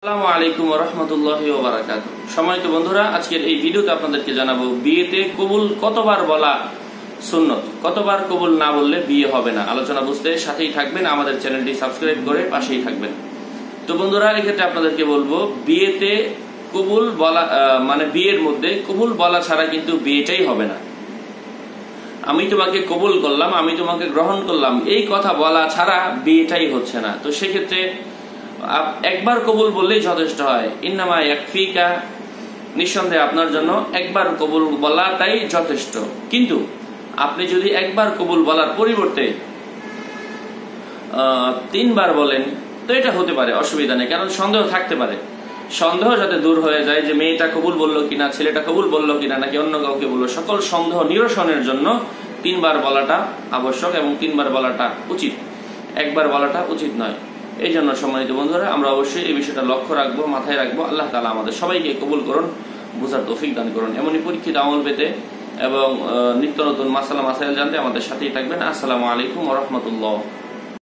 আসসালামু আলাইকুম ওয়া রাহমাতুল্লাহি ওয়া বারাকাতুহু। সম্মানিত বন্ধুরা, আজকের এই ভিডিওতে আপনাদেরকে জানাবো বিয়েতে কবুল কতবার বলা সুন্নত, কতবার কবুল না বললে বিয়ে হবে না। আলোচনা বুঝতে সাথেই থাকবেন, আমাদের চ্যানেলটি সাবস্ক্রাইব করে পাশেই থাকবেন। তো বন্ধুরা, এক্ষেত্রে আপনাদেরকে বলবো বিয়েতে কবুল বলা মানে বিয়ের মধ্যে কবুল বলা ছাড়া কিন্তু বিয়েটাই হবে না। আমি তোমাকে কবুল করলাম, আমি তোমাকে গ্রহণ করলাম, এই কথা বলা ছাড়া বিয়েটাই হচ্ছে না। তো সেক্ষেত্রে একবার কবুল বললেই যথেষ্ট হয়। ইন্নামা ইয়াকফিকা, নিঃসন্দেহে আপনার জন্য একবার কবুল বলাটাই যথেষ্ট। কিন্তু আপনি যদি একবার কবুল বলার পরিবর্তে 3 বার বলেন তো এটা হতে পারে, অসুবিধা নেই, কারণ সন্দেহ থাকতে পারে। সন্দেহ যাতে দূর হয়ে যায় যে মেয়েটা কবুল বললো কিনা, ছেলেটা কবুল বললো কিনা, নাকি অন্য কাউকে বললো, সকল সন্দেহ নিরসনের জন্য 3 বার বলাটা আবশ্যক এবং 3 বার বলাটা উচিত, একবার বলাটা উচিত নয়। এই জন্য সম্মানিত বন্ধুরা, আমরা অবশ্যই এই বিষয়টা লক্ষ্য রাখবো, মাথায় রাখবো। আল্লাহ তাআলা আমাদের সবাইকে কবুল করুন, বোঝার তৌফিক দান করুন। এমনই পরীক্ষিত আমল পেতে এবং নিত্য নতুন মাসাইল জানতে আমাদের সাথেই থাকবেন। আসসালামু আলাইকুম ওয়া রাহমাতুল্লাহ।